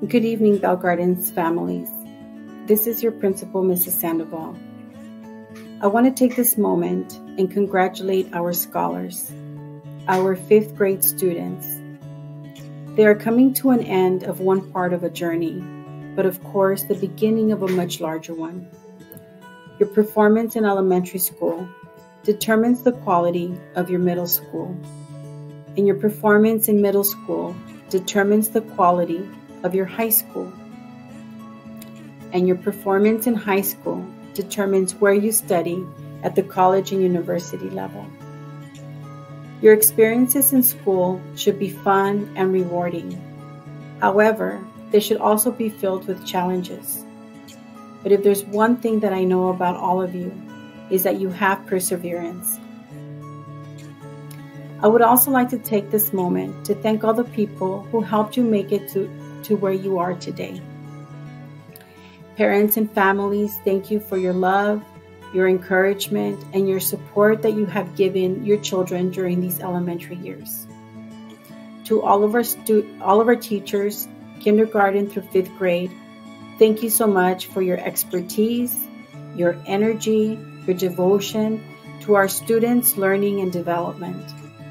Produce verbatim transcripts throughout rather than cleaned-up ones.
Good evening, Bell Gardens families. This is your principal, Missus Sandoval. I want to take this moment and congratulate our scholars, our fifth grade students. They are coming to an end of one part of a journey, but of course the beginning of a much larger one. Your performance in elementary school determines the quality of your middle school, and your performance in middle school determines the quality of your high school, and your performance in high school determines where you study at the college and university level. Your experiences in school should be fun and rewarding. However, they should also be filled with challenges. But if there's one thing that I know about all of you, is that you have perseverance. I would also like to take this moment to thank all the people who helped you make it to, to where you are today. Parents and families, thank you for your love, your encouragement, and your support that you have given your children during these elementary years. To all of our stu- all of our teachers, kindergarten through fifth grade, thank you so much for your expertise, your energy, your devotion to our students' learning and development.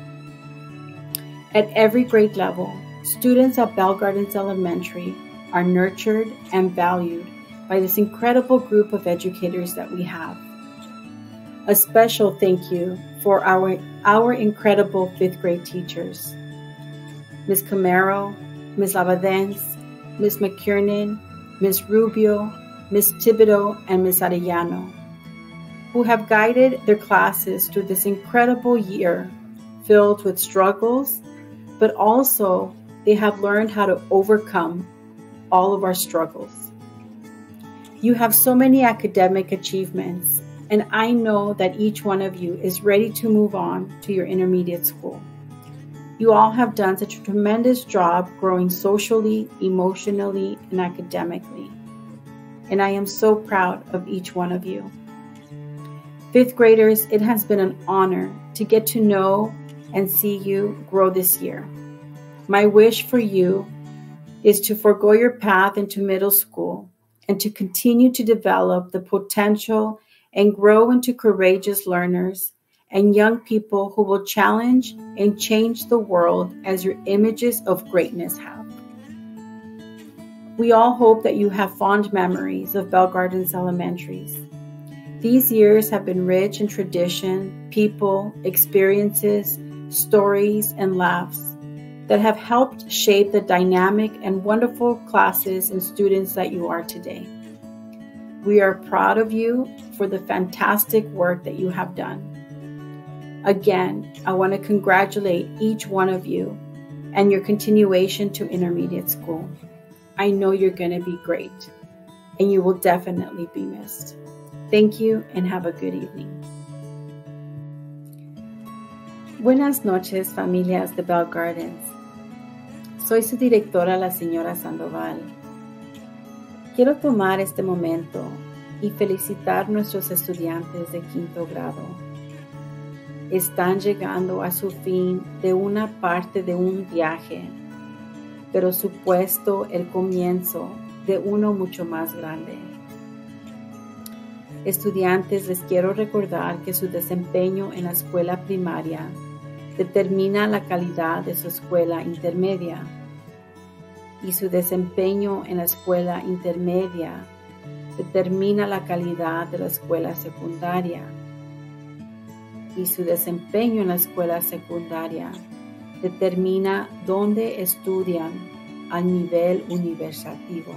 At every grade level, students at Bell Gardens Elementary are nurtured and valued by this incredible group of educators that we have. A special thank you for our, our incredible fifth grade teachers, Miz Camaro, Miz Lavadens, Miz McKiernan, Miz Rubio, Miz Thibodeau, and Miz Arellano, who have guided their classes through this incredible year filled with struggles, but also they have learned how to overcome all of our struggles. You have so many academic achievements, and I know that each one of you is ready to move on to your intermediate school. You all have done such a tremendous job growing socially, emotionally, and academically, and I am so proud of each one of you. Fifth graders, it has been an honor to get to know and see you grow this year. My wish for you is to forgo your path into middle school and to continue to develop the potential and grow into courageous learners and young people who will challenge and change the world as your images of greatness have. We all hope that you have fond memories of Bell Gardens Elementaries. These years have been rich in tradition, people, experiences, stories, and laughs that have helped shape the dynamic and wonderful classes and students that you are today. We are proud of you for the fantastic work that you have done. Again, I want to congratulate each one of you and your continuation to intermediate school. I know you're going to be great, and you will definitely be missed. Thank you and have a good evening. Buenas noches, familias de Bell Gardens. Soy su directora, la señora Sandoval. Quiero tomar este momento y felicitar a nuestros estudiantes de quinto grado. Están llegando a su fin de una parte de un viaje, pero supuesto el comienzo de uno mucho más grande. Estudiantes, les quiero recordar que su desempeño en la escuela primaria determina la calidad de su escuela intermedia, y su desempeño en la escuela intermedia determina la calidad de la escuela secundaria, y su desempeño en la escuela secundaria determina dónde estudian al nivel universitativo.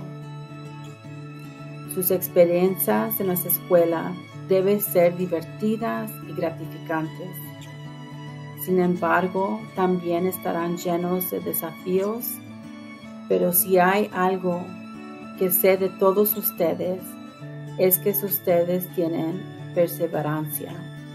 Sus experiencias en las escuelas deben ser divertidas y gratificantes. Sin embargo, también estarán llenos de desafíos, pero si hay algo que sé de todos ustedes, es que ustedes tienen perseverancia.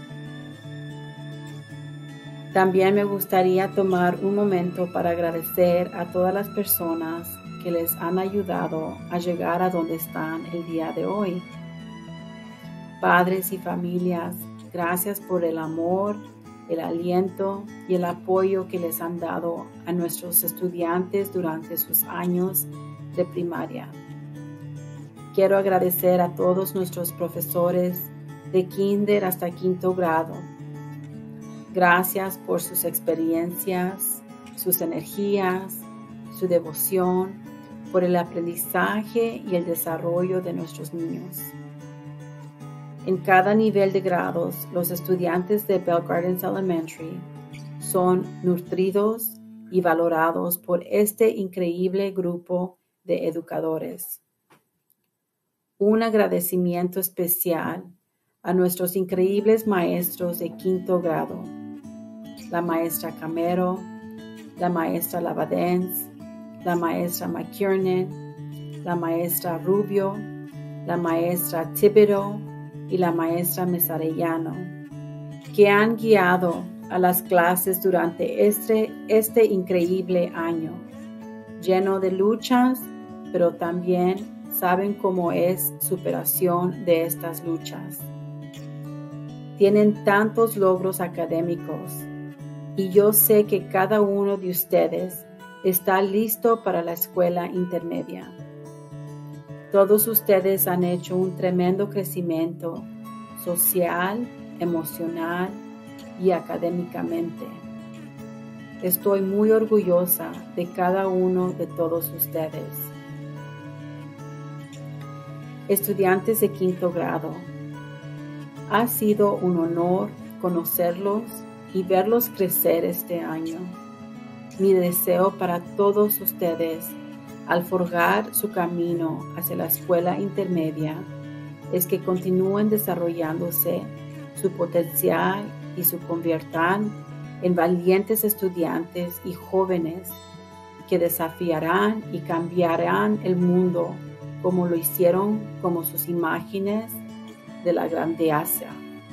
También me gustaría tomar un momento para agradecer a todas las personas que les han ayudado a llegar a donde están el día de hoy. Padres y familias, gracias por el amor, el aliento y el apoyo que les han dado a nuestros estudiantes durante sus años de primaria. Quiero agradecer a todos nuestros profesores de kinder hasta quinto grado. Gracias por sus experiencias, sus energías, su devoción, por el aprendizaje y el desarrollo de nuestros niños. En cada nivel de grados, los estudiantes de Bell Gardens Elementary son nutridos y valorados por este increíble grupo de educadores. Un agradecimiento especial a nuestros increíbles maestros de quinto grado, la maestra Camero, la maestra Lavadens, la maestra McKiernan, la maestra Rubio, la maestra Thibodeau y la maestra Mesarellano, que han guiado a las clases durante este, este increíble año, lleno de luchas, pero también saben cómo es superación de estas luchas. Tienen tantos logros académicos y yo sé que cada uno de ustedes está listo para la escuela intermedia. Todos ustedes han hecho un tremendo crecimiento social, emocional y académicamente. Estoy muy orgullosa de cada uno de todos ustedes. Estudiantes de quinto grado, ha sido un honor conocerlos y verlos crecer este año. Mi deseo para todos ustedes al forjar su camino hacia la escuela intermedia es que continúen desarrollándose su potencial y se conviertan en valientes estudiantes y jóvenes que desafiarán y cambiarán el mundo como lo hicieron como sus imágenes de la grandeza.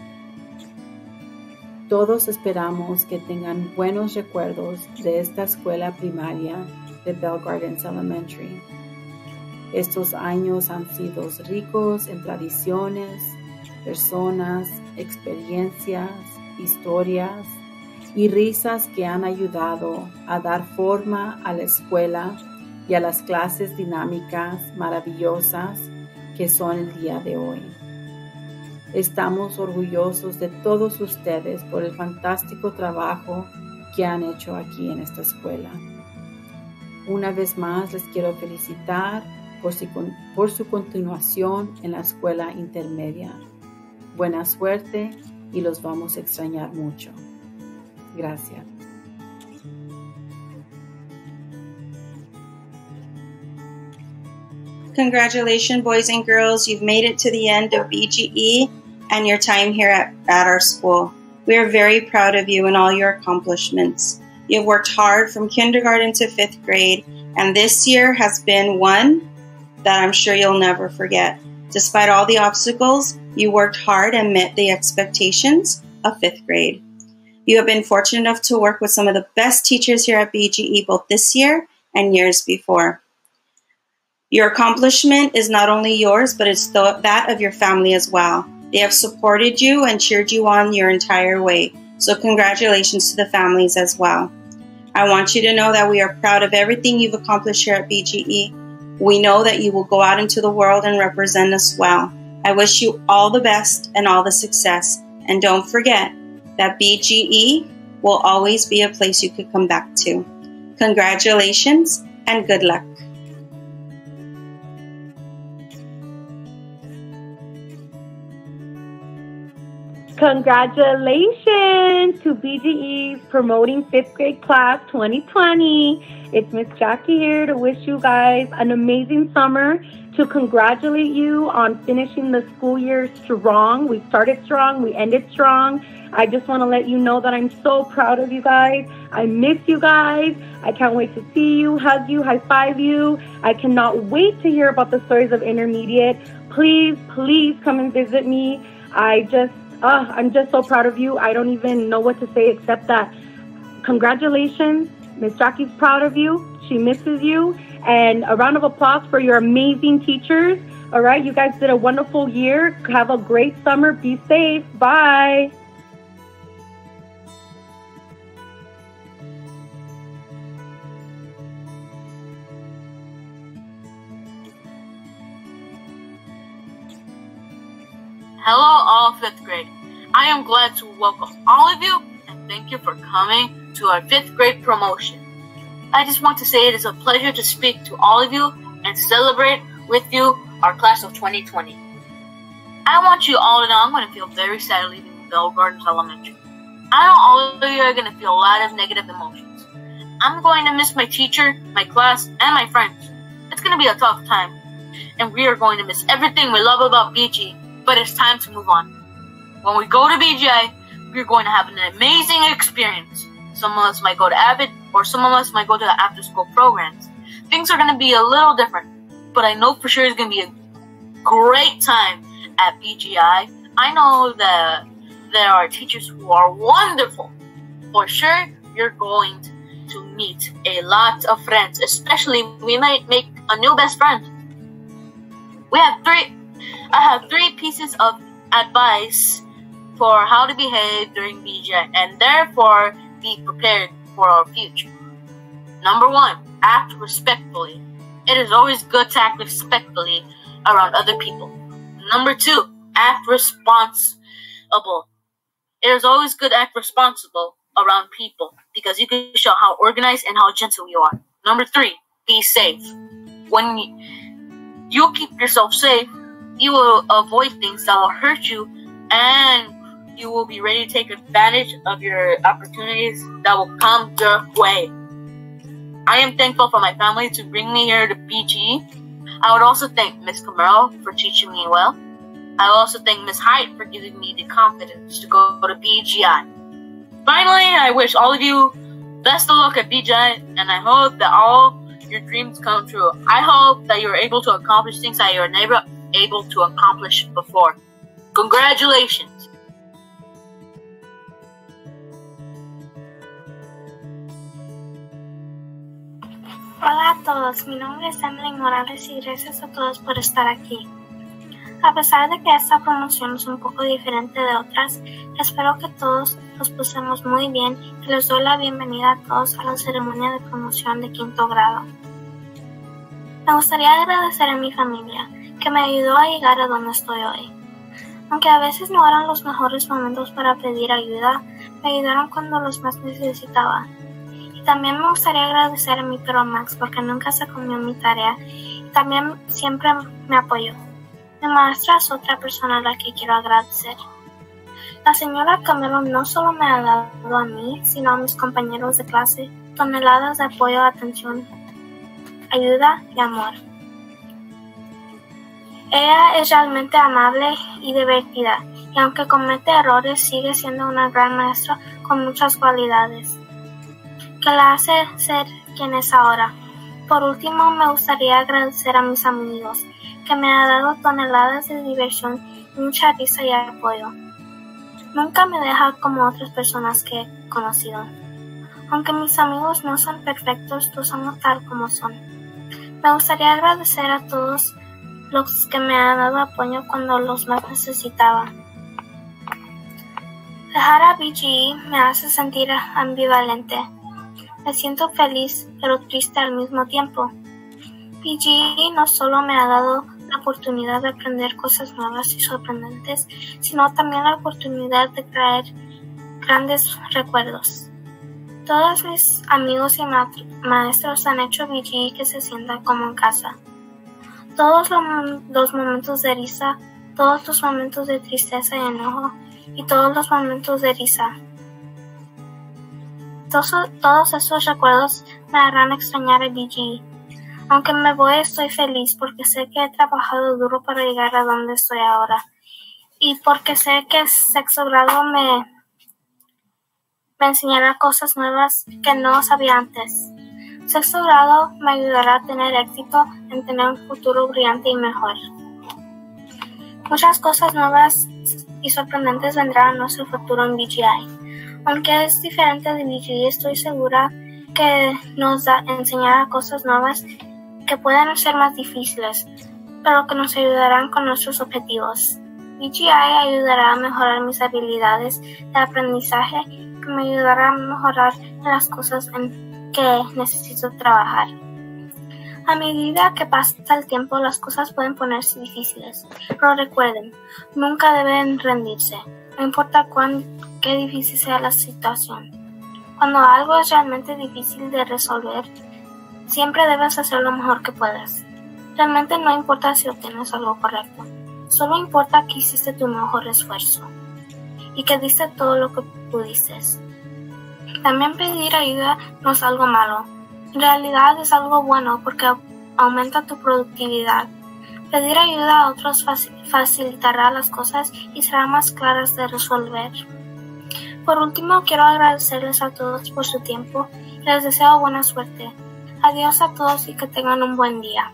Todos esperamos que tengan buenos recuerdos de esta escuela primaria de Bell Gardens Elementary. Estos años han sido ricos en tradiciones, personas, experiencias, historias y risas que han ayudado a dar forma a la escuela y a las clases dinámicas maravillosas que son el día de hoy. Estamos orgullosos de todos ustedes por el fantástico trabajo que han hecho aquí en esta escuela. Una vez más les quiero felicitar por su, por su continuación en la escuela intermedia. Buena suerte y los vamos a extrañar mucho. Gracias. Congratulations, boys and girls. You've made it to the end of B G E and your time here at, at our school. We are very proud of you and all your accomplishments. You've worked hard from kindergarten to fifth grade, and this year has been one that I'm sure you'll never forget. Despite all the obstacles, you worked hard and met the expectations of fifth grade. You have been fortunate enough to work with some of the best teachers here at B G E both this year and years before. Your accomplishment is not only yours, but it's the, that of your family as well. They have supported you and cheered you on your entire way. So congratulations to the families as well. I want you to know that we are proud of everything you've accomplished here at B G E. We know that you will go out into the world and represent us well. I wish you all the best and all the success. And don't forget that B G E will always be a place you could come back to. Congratulations and good luck. Congratulations to B G E's Promoting Fifth Grade Class twenty twenty. It's Miss Jackie here to wish you guys an amazing summer, to congratulate you on finishing the school year strong. We started strong, we ended strong. I just want to let you know that I'm so proud of you guys. I miss you guys. I can't wait to see you, hug you, high five you. I cannot wait to hear about the stories of intermediate. Please, please come and visit me. I just Uh, I'm just so proud of you. I don't even know what to say except that congratulations. Miss Jackie's proud of you. She misses you. And a round of applause for your amazing teachers. All right, you guys did a wonderful year. Have a great summer. Be safe. Bye. Hello, all fifth grade. I am glad to welcome all of you and thank you for coming to our fifth grade promotion. I just want to say it is a pleasure to speak to all of you and celebrate with you our class of twenty twenty. I want you all to know I'm going to feel very sad leaving Bell Gardens Elementary. I know all of you are going to feel a lot of negative emotions. I'm going to miss my teacher, my class, and my friends. It's going to be a tough time, and we are going to miss everything we love about B G, but it's time to move on. When we go to B G I, we're going to have an amazing experience. Some of us might go to Avid, or some of us might go to the after-school programs. Things are going to be a little different, but I know for sure it's going to be a great time at B G I. I know that there are teachers who are wonderful. For sure, you're going to meet a lot of friends, especially we might make a new best friend. We have three, I have three pieces of advice for how to behave during B G I and therefore be prepared for our future. Number one, act respectfully. It is always good to act respectfully around other people. Number two, act responsible. It is always good to act responsible around people because you can show how organized and how gentle you are. Number three, be safe. When you, you keep yourself safe, you will avoid things that will hurt you and you will be ready to take advantage of your opportunities that will come your way. I am thankful for my family to bring me here to B G E. I would also thank Miz Camaro for teaching me well. I would also thank Miz Hyde for giving me the confidence to go to B G I. Finally, I wish all of you best of luck at B G I, and I hope that all your dreams come true. I hope that you're able to accomplish things that you were never able to accomplish before. Congratulations! Hola a todos, mi nombre es Emily Morales y gracias a todos por estar aquí. A pesar de que esta promoción es un poco diferente de otras, espero que todos nos pusemos muy bien y les doy la bienvenida a todos a la ceremonia de promoción de quinto grado. Me gustaría agradecer a mi familia, que me ayudó a llegar a donde estoy hoy. Aunque a veces no eran los mejores momentos para pedir ayuda, me ayudaron cuando los más necesitaba. También me gustaría agradecer a mi perro Max porque nunca se comió mi tarea y también siempre me apoyó. Mi maestra es otra persona a la que quiero agradecer. La señora Camelo no solo me ha dado a mí, sino a mis compañeros de clase toneladas de apoyo, atención, ayuda y amor. Ella es realmente amable y divertida y aunque comete errores sigue siendo una gran maestra con muchas cualidades que la hace ser quien es ahora. Por último, me gustaría agradecer a mis amigos, que me han dado toneladas de diversión, mucha risa y apoyo. Nunca me deja como otras personas que he conocido. Aunque mis amigos no son perfectos, los amo tal como son. Me gustaría agradecer a todos los que me han dado apoyo cuando los más necesitaba. Dejar a B G E me hace sentir ambivalente. Me siento feliz, pero triste al mismo tiempo. B G E no solo me ha dado la oportunidad de aprender cosas nuevas y sorprendentes, sino también la oportunidad de traer grandes recuerdos. Todos mis amigos y ma maestros han hecho B G E que se sienta como en casa. Todos lo los momentos de risa, todos los momentos de tristeza y enojo, y todos los momentos de risa. Todos, todos esos recuerdos me harán extrañar a B G E. Aunque me voy, estoy feliz porque sé que he trabajado duro para llegar a donde estoy ahora. Y porque sé que sexto grado me, me enseñará cosas nuevas que no sabía antes. Sexto grado me ayudará a tener éxito en tener un futuro brillante y mejor. Muchas cosas nuevas y sorprendentes vendrán a nuestro futuro en B G I. Aunque es diferente de B G E, estoy segura que nos da, enseñará cosas nuevas que pueden ser más difíciles, pero que nos ayudarán con nuestros objetivos. B G I ayudará a mejorar mis habilidades de aprendizaje, que me ayudará a mejorar en las cosas en que necesito trabajar. A medida que pasa el tiempo, las cosas pueden ponerse difíciles, pero recuerden, nunca deben rendirse, no importa cuán qué difícil sea la situación. Cuando algo es realmente difícil de resolver, siempre debes hacer lo mejor que puedas. Realmente no importa si obtienes algo correcto, solo importa que hiciste tu mejor esfuerzo y que diste todo lo que pudiste. También pedir ayuda no es algo malo. En realidad es algo bueno porque aumenta tu productividad. Pedir ayuda a otros facilitará las cosas y será más claras de resolver. Por último, quiero agradecerles a todos por su tiempo y les deseo buena suerte. Adiós a todos y que tengan un buen día.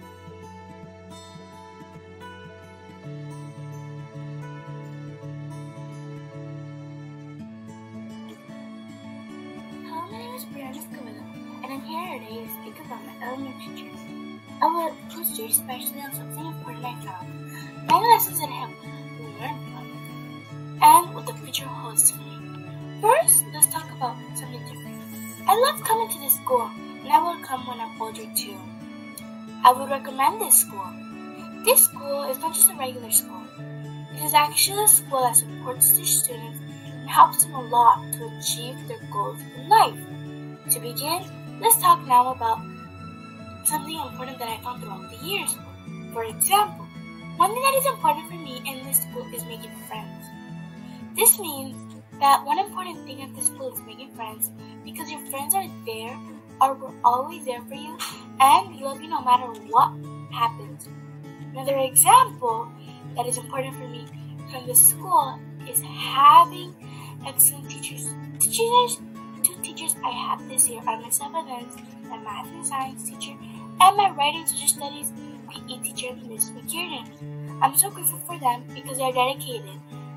And I'm here today to speak about my elementary teachers. I will post you especially on something important I found, many lessons that I have learned from, and what the future holds for me. First, let's talk about something different. I love coming to this school, and I will come when I'm older too. I would recommend this school. This school is not just a regular school. It is actually a school that supports their students and helps them a lot to achieve their goals in life. To begin, let's talk now about something important that I found throughout the years. For example, one thing that is important for me in this school is making friends. This means that one important thing at this school is making friends because your friends are there or were always there for you and love you no matter what happens. Another example that is important for me from the school is having excellent teachers. Teachers Two teachers I have this year are Miss Evans, my math and science teacher, and my writing social studies P E teacher, Miss McKiernan. I'm so grateful for them because they are dedicated.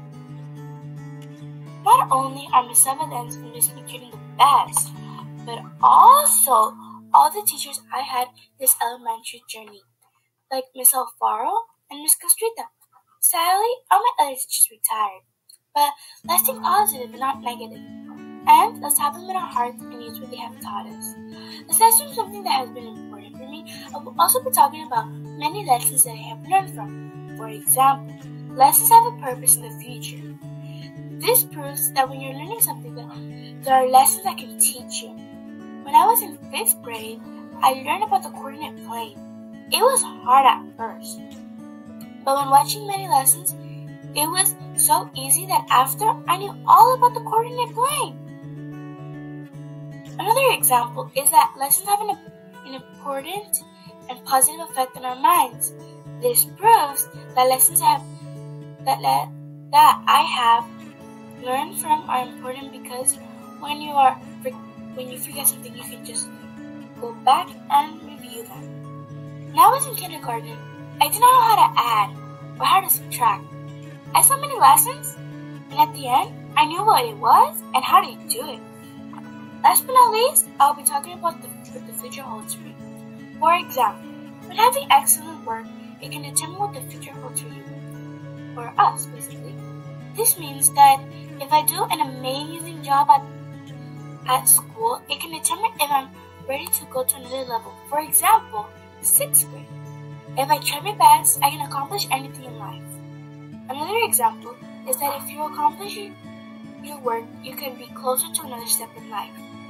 Not only are Miss Evans and Miss McKiernan the best, but also all the teachers I had this elementary journey, like Miss Alfaro and Miss Castrita. Sadly, all my other teachers retired, but let's think positive and not negative. And let's have them in our hearts and use what they have taught us. Aside from something that has been important for me, I will also be talking about many lessons that I have learned from. For example, lessons have a purpose in the future. This proves that when you're learning something, there are lessons that can teach you. When I was in fifth grade, I learned about the coordinate plane. It was hard at first, but when watching many lessons, it was so easy that after I knew all about the coordinate plane. Another example is that lessons have an, an important and positive effect on our minds. This proves that lessons have that le- that I have learned from are important because when you are when you forget something, you can just go back and review them. When I was in kindergarten, I did not know how to add or how to subtract. I saw many lessons, and at the end, I knew what it was and how to do it. Last but not least, I'll be talking about the, what the future holds for me. For example, when having excellent work, it can determine what the future holds for you, or us, basically. This means that if I do an amazing job at, at school, it can determine if I'm ready to go to another level. For example, sixth grade. If I try my best, I can accomplish anything in life. Another example is that if you accomplish your, your work, you can be closer to another step in life.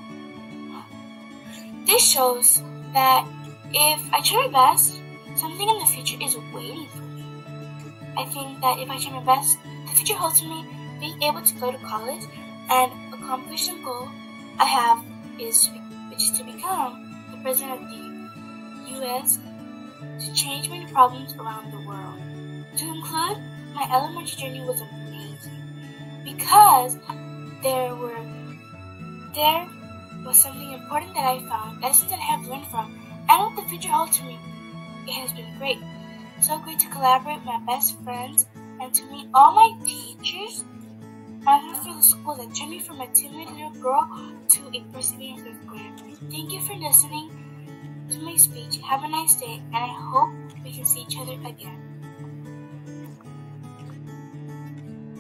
This shows that if I try my best, something in the future is waiting for me. I think that if I try my best, the future holds for me being able to go to college and accomplish the goal I have, is which is to become the president of the U S to change many problems around the world. To include, my elementary journey was amazing because there were there was something important that I found, lessons that I have learned from, and what the future holds for me. It has been great. So great to collaborate with my best friends and to meet all my teachers and for the school that turned me from a timid little girl to a persevering fifth grader. Thank you for listening to my speech. Have a nice day, and I hope we can see each other again.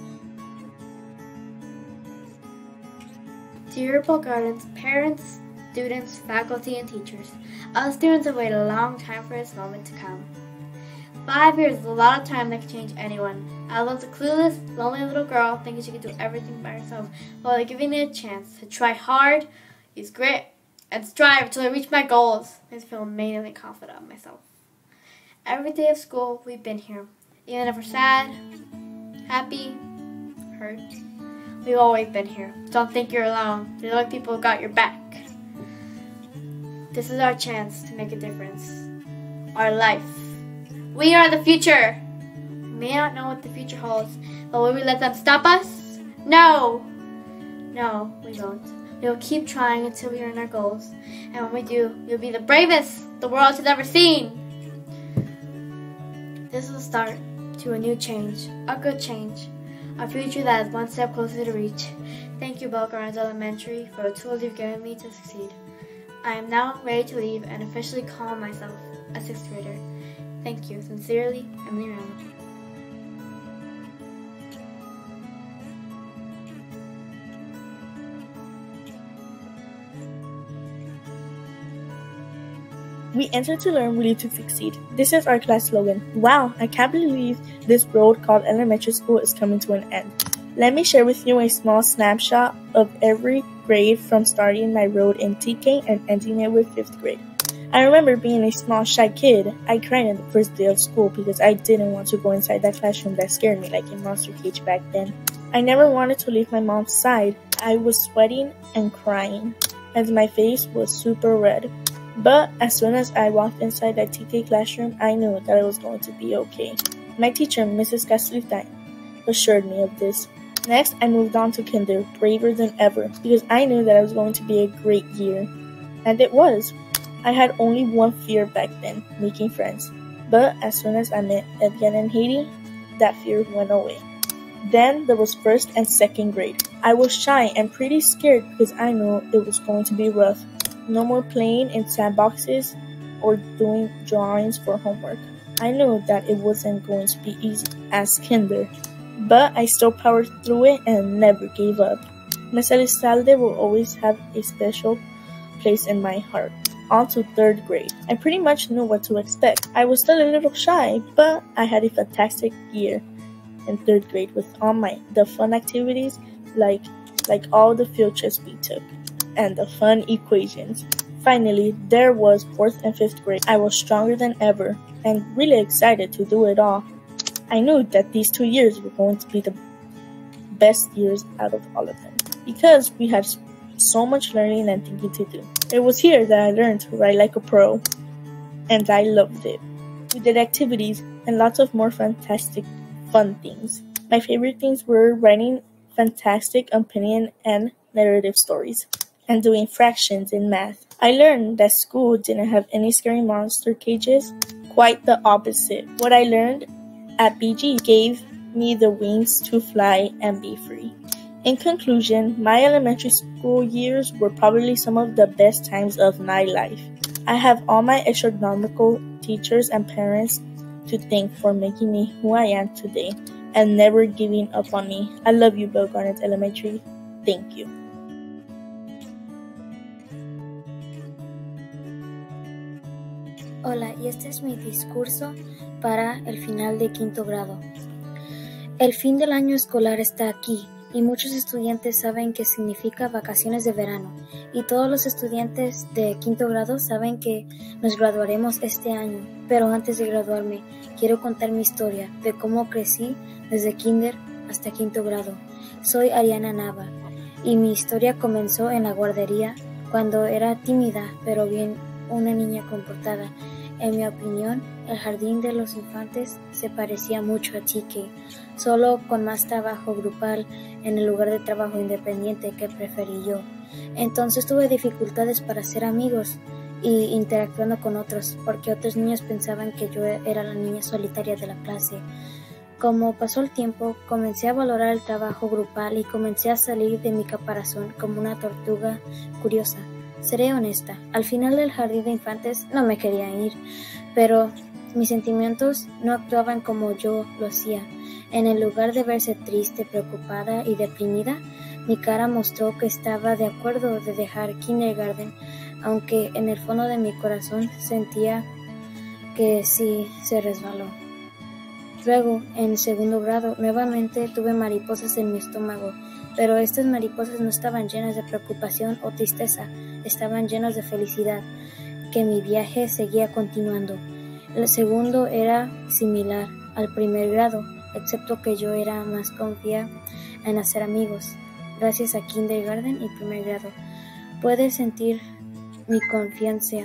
Dear Bell Gardens parents, students, faculty, and teachers. All students have waited a long time for this moment to come. Five years is a lot of time that can change anyone. I was once a clueless, lonely little girl thinking she could do everything by herself, while they're giving me a chance to try hard, use grit, and strive until I reach my goals. I just feel amazingly confident of myself. Every day of school, we've been here. Even if we're sad, happy, hurt, we've always been here. Don't think you're alone. There's other people who got your back. This is our chance to make a difference. Our life. We are the future. We may not know what the future holds, but will we let them stop us? No. No, we won't. We will keep trying until we earn our goals. And when we do, we'll be the bravest the world has ever seen. This is the start to a new change, a good change, a future that is one step closer to reach. Thank you, Bell Gardens Elementary, for the tools you've given me to succeed. I am now ready to leave and officially call myself a sixth grader. Thank you. Sincerely, Emily Randall. We enter to learn, we live to succeed. This is our class slogan. Wow, I can't believe this road called elementary school is coming to an end. Let me share with you a small snapshot of every grade from starting my road in T K and ending it with fifth grade. I remember being a small, shy kid. I cried on the first day of school because I didn't want to go inside that classroom that scared me like a monster cage back then. I never wanted to leave my mom's side. I was sweating and crying, and my face was super red. But as soon as I walked inside that T K classroom, I knew that it was going to be okay. My teacher, Missus Castellitine, assured me of this. Next, I moved on to kinder, braver than ever, because I knew that it was going to be a great year. And it was. I had only one fear back then, making friends. But as soon as I met Edgar and Haiti, that fear went away. Then there was first and second grade. I was shy and pretty scared because I knew it was going to be rough. No more playing in sandboxes or doing drawings for homework. I knew that it wasn't going to be easy as kinder, but I still powered through it and never gave up. Miss Elizalde will always have a special place in my heart. On to third grade. I pretty much knew what to expect. I was still a little shy, but I had a fantastic year in third grade with all my the fun activities like like all the field trips we took and the fun equations. Finally, there was fourth and fifth grade. I was stronger than ever and really excited to do it all. I knew that these two years were going to be the best years out of all of them because we had so much learning and thinking to do. It was here that I learned to write like a pro, and I loved it. We did activities and lots of more fantastic fun things. My favorite things were writing fantastic opinion and narrative stories, and doing fractions in math. I learned that school didn't have any scary monster cages, quite the opposite. What I learned at B G gave me the wings to fly and be free. In conclusion, my elementary school years were probably some of the best times of my life. I have all my astronomical teachers and parents to thank for making me who I am today and never giving up on me. I love you, Bell Gardens Elementary. Thank you. Hola, y este es mi discurso para el final de quinto grado. El fin del año escolar está aquí y muchos estudiantes saben qué significa vacaciones de verano y todos los estudiantes de quinto grado saben que nos graduaremos este año. Pero antes de graduarme, quiero contar mi historia de cómo crecí desde kinder hasta quinto grado. Soy Ariana Nava y mi historia comenzó en la guardería cuando era tímida pero bien una niña comportada. En mi opinión, el jardín de los infantes se parecía mucho a T K, solo con más trabajo grupal en el lugar de trabajo independiente que preferí yo. Entonces tuve dificultades para hacer amigos y interactuando con otros, porque otros niños pensaban que yo era la niña solitaria de la clase. Como pasó el tiempo, comencé a valorar el trabajo grupal y comencé a salir de mi caparazón como una tortuga curiosa. Seré honesta, al final del jardín de infantes no me quería ir, pero mis sentimientos no actuaban como yo lo hacía. En el lugar de verse triste, preocupada y deprimida, mi cara mostró que estaba de acuerdo de dejar kindergarten aunque en el fondo de mi corazón sentía que sí se resbaló. Luego, en segundo grado, nuevamente tuve mariposas en mi estómago, pero estas mariposas no estaban llenas de preocupación o tristeza, estaban llenas de felicidad, que mi viaje seguía continuando. El segundo era similar al primer grado, excepto que yo era más confiada en hacer amigos. Gracias a kindergarten y primer grado, pude sentir mi confianza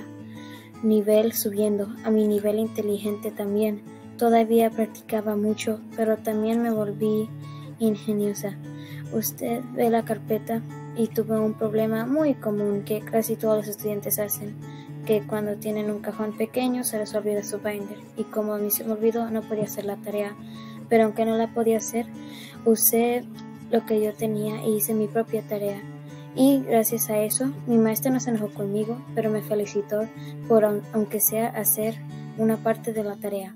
nivel subiendo, a mi nivel inteligente también. Todavía practicaba mucho, pero también me volví ingeniosa. Usted ve la carpeta y tuve un problema muy común que casi todos los estudiantes hacen, que cuando tienen un cajón pequeño se les olvida su binder, y como a mí se me olvidó no podía hacer la tarea, pero aunque no la podía hacer, usé lo que yo tenía e hice mi propia tarea. Y gracias a eso, mi maestra no se enojó conmigo, pero me felicitó por aunque sea hacer una parte de la tarea.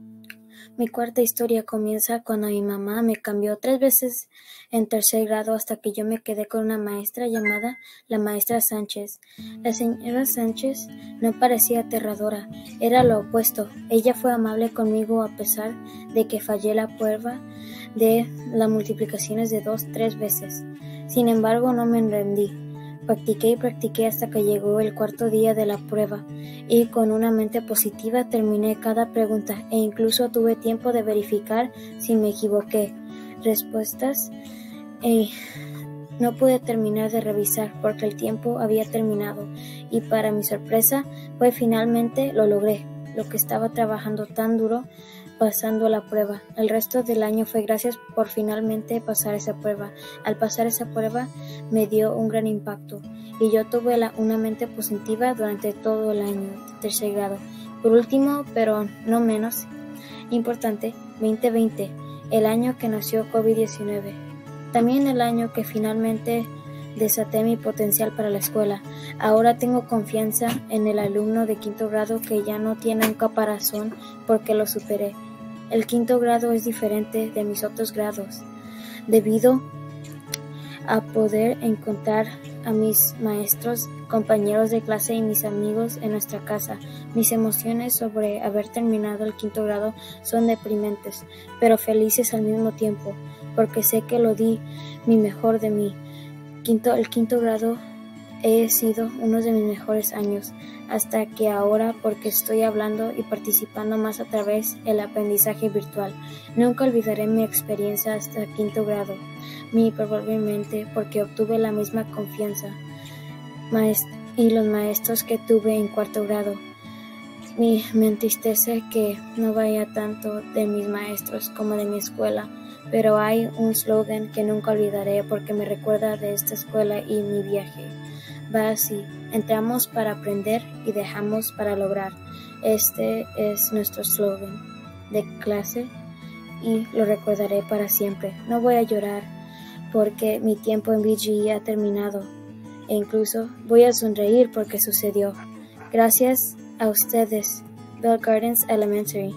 Mi cuarta historia comienza cuando mi mamá me cambió tres veces en tercer grado hasta que yo me quedé con una maestra llamada la maestra Sánchez. La señora Sánchez no parecía aterradora, era lo opuesto. Ella fue amable conmigo a pesar de que fallé la prueba de las multiplicaciones de dos tres veces. Sin embargo, no me rendí. Practiqué y practiqué hasta que llegó el cuarto día de la prueba y con una mente positiva terminé cada pregunta e incluso tuve tiempo de verificar si me equivoqué. Respuestas e no pude terminar de revisar porque el tiempo había terminado y para mi sorpresa, pues finalmente lo logré, lo que estaba trabajando tan duro pasando la prueba. El resto del año fue gracias por finalmente pasar esa prueba. Al pasar esa prueba me dio un gran impacto y yo tuve la, una mente positiva durante todo el año de tercer grado. Por último, pero no menos importante, veinte veinte, el año que nació COVID diecinueve. También el año que finalmente desaté mi potencial para la escuela. Ahora tengo confianza en el alumno de quinto grado que ya no tiene un caparazón porque lo superé. El quinto grado es diferente de mis otros grados, debido a poder encontrar a mis maestros, compañeros de clase y mis amigos en nuestra casa. Mis emociones sobre haber terminado el quinto grado son deprimentes, pero felices al mismo tiempo, porque sé que lo di mi mejor de mí. Quinto, el quinto grado he sido uno de mis mejores años, hasta que ahora porque estoy hablando y participando más a través del aprendizaje virtual. Nunca olvidaré mi experiencia hasta quinto grado, muy probablemente porque obtuve la misma confianza maest- y los maestros que tuve en cuarto grado. Mi, me entristece que no vaya tanto de mis maestros como de mi escuela, pero hay un slogan que nunca olvidaré porque me recuerda de esta escuela y mi viaje. Va así: entramos para aprender y dejamos para lograr. Este es nuestro slogan de clase y lo recordaré para siempre. No voy a llorar porque mi tiempo en B G E ha terminado e incluso voy a sonreír porque sucedió. Gracias a ustedes, Bell Gardens Elementary.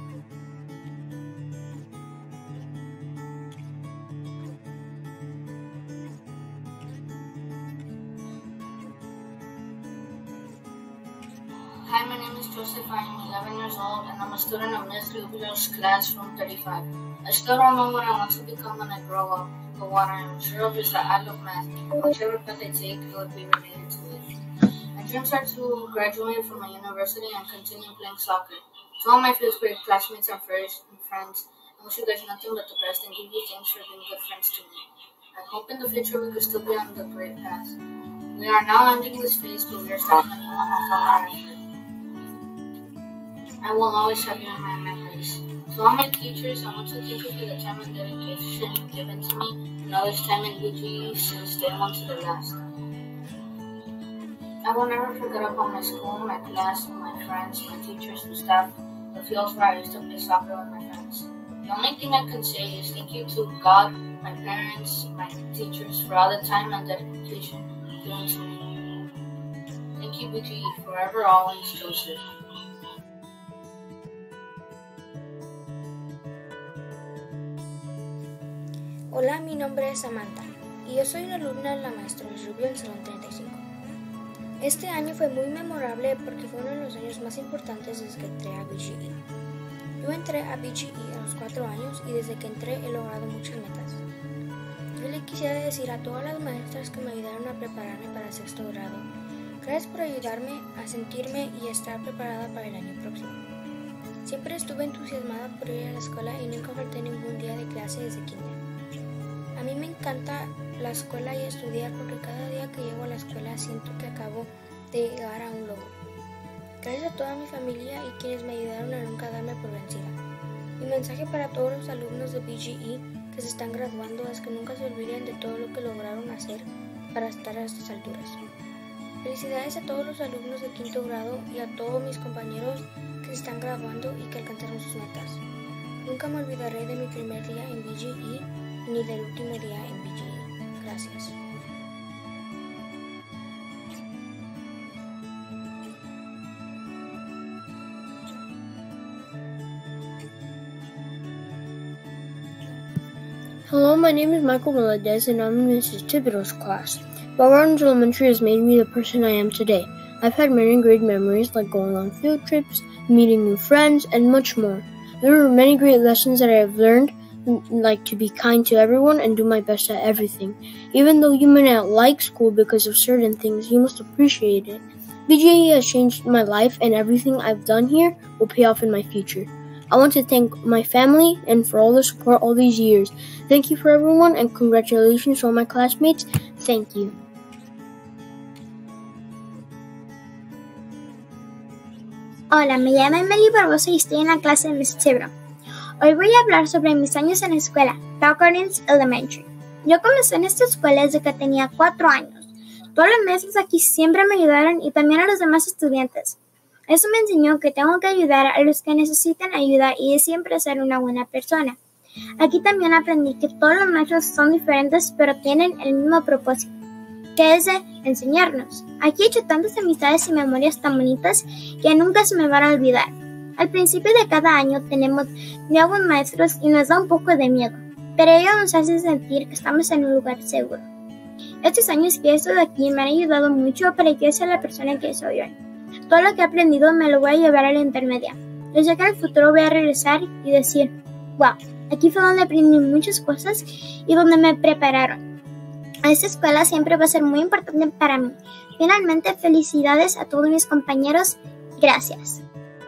Hi, my name is Joseph. I am eleven years old and I'm a student of Miss Rubio's classroom thirty-five. I still don't know what I want to become when I grow up, but what I am sure of is that I love math. Whichever path I take, it would be related to it. My dreams are to graduate from a university and continue playing soccer. To all my fifth grade classmates and friends, I wish you guys nothing but the best and give you thanks for being good friends to me. I hope in the future we could still be on the great path. We are now ending this phase, but we are starting a new one of our life. I will always have you in my memories. To all my teachers, I want to thank you for the time and dedication you've given to me and all this time in B G E since day one to the last. I will never forget about my school, my class, my friends, my teachers and staff, the fields where I used to play soccer with my friends. The only thing I can say is thank you to God, my parents, my teachers for all the time and dedication given to me. Thank you, B G E, forever always, Joseph. Hola, mi nombre es Samantha y yo soy una alumna de la maestra Luis Rubio del Salón treinta y cinco. Este año fue muy memorable porque fue uno de los años más importantes desde que entré a B G E. Yo entré a B G E a los cuatro años y desde que entré he logrado muchas metas. Yo le quisiera decir a todas las maestras que me ayudaron a prepararme para sexto grado, gracias por ayudarme a sentirme y estar preparada para el año próximo. Siempre estuve entusiasmada por ir a la escuela y nunca falté ningún día de clase desde kinder. A mí me encanta la escuela y estudiar porque cada día que llego a la escuela siento que acabo de llegar a un logro. Gracias a toda mi familia y quienes me ayudaron a nunca darme por vencida. Mi mensaje para todos los alumnos de B G E que se están graduando es que nunca se olviden de todo lo que lograron hacer para estar a estas alturas. Felicidades a todos los alumnos de quinto grado y a todos mis compañeros que se están graduando y que alcanzaron sus metas. Nunca me olvidaré de mi primer día en B G E ni del último día en B G E. Gracias. Hello, my name is Michael Melendez and I'm in Missus Thibodeau's class. Bell Gardens Elementary has made me the person I am today. I've had many great memories like going on field trips, meeting new friends, and much more. There are many great lessons that I have learned, like to be kind to everyone and do my best at everything. Even though you may not like school because of certain things, you must appreciate it. B G E has changed my life and everything I've done here will pay off in my future. I want to thank my family and for all the support all these years. Thank you for everyone and congratulations to all my classmates. Thank you. Hola, me llamo Emily Barbosa y estoy en la clase de Miss Thibodeau. Hoy voy a hablar sobre mis años en la escuela, Bell Gardens Elementary. Yo comencé en esta escuela desde que tenía cuatro años. Todos los maestros aquí siempre me ayudaron y también a los demás estudiantes. Eso me enseñó que tengo que ayudar a los que necesitan ayuda y siempre ser una buena persona. Aquí también aprendí que todos los maestros son diferentes pero tienen el mismo propósito, que es de enseñarnos. Aquí he hecho tantas amistades y memorias tan bonitas que nunca se me van a olvidar. Al principio de cada año tenemos nuevos maestros y nos da un poco de miedo, pero ellos nos hacen sentir que estamos en un lugar seguro. Estos años que he estado aquí me han ayudado mucho para que yo sea la persona que soy hoy. Todo lo que he aprendido me lo voy a llevar a la intermedia. Yo sé que en el futuro voy a regresar y decir, wow, aquí fue donde aprendí muchas cosas y donde me prepararon. Esta escuela siempre va a ser muy importante para mí. Finalmente, felicidades a todos mis compañeros. Gracias.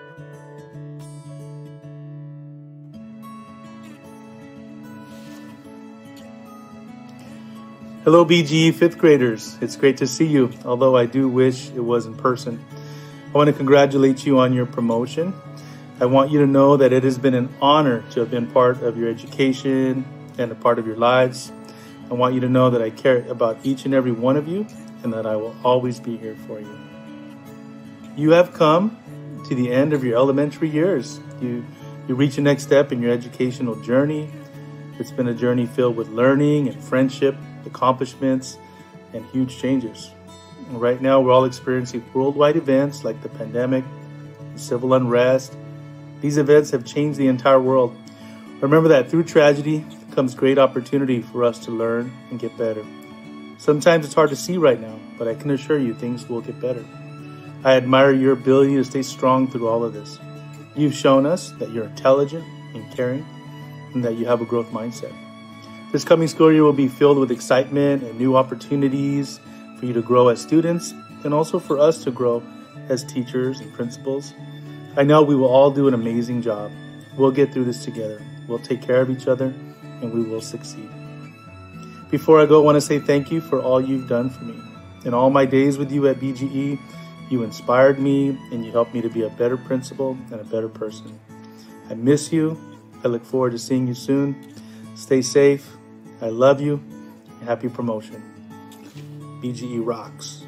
Hello, B G E fifth graders. It's great to see you, although I do wish it was in person. I want to congratulate you on your promotion. I want you to know that it has been an honor to have been part of your education and a part of your lives. I want you to know that I care about each and every one of you and that I will always be here for you. You have come to the end of your elementary years. You, you reach a next step in your educational journey. It's been a journey filled with learning and friendship, accomplishments, and huge changes. And right now, we're all experiencing worldwide events like the pandemic, the civil unrest. These events have changed the entire world. Remember that through tragedy comes great opportunity for us to learn and get better. Sometimes it's hard to see right now, but I can assure you things will get better. I admire your ability to stay strong through all of this. You've shown us that you're intelligent and caring, and that you have a growth mindset. This coming school year will be filled with excitement and new opportunities for you to grow as students and also for us to grow as teachers and principals. I know we will all do an amazing job. We'll get through this together. We'll take care of each other and we will succeed. Before I go, I want to say thank you for all you've done for me. In all my days with you at B G E, you inspired me and you helped me to be a better principal and a better person. I miss you. I look forward to seeing you soon. Stay safe. I love you. Happy promotion. B G E rocks.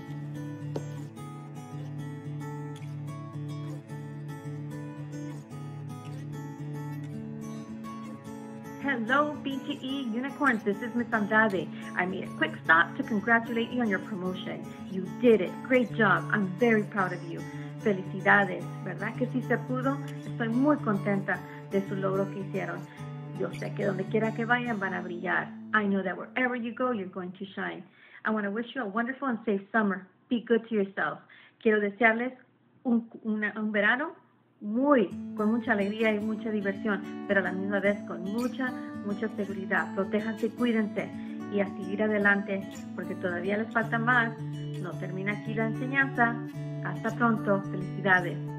Hello, B G E Unicorns. This is Miss Andrade. I made a quick stop to congratulate you on your promotion. You did it. Great job. I'm very proud of you. Felicidades. ¿Verdad que sí se pudo? Estoy muy contenta de su logro que hicieron. Yo sé que donde quiera que vayan van a brillar. I know that wherever you go, you're going to shine. I want to wish you a wonderful and safe summer. be good to yourself. Quiero desearles un, una, un verano muy, con mucha alegría y mucha diversión, pero a la misma vez con mucha, mucha seguridad. Protéjanse, cuídense y a seguir adelante, porque todavía les falta más. No termina aquí la enseñanza. Hasta pronto. Felicidades.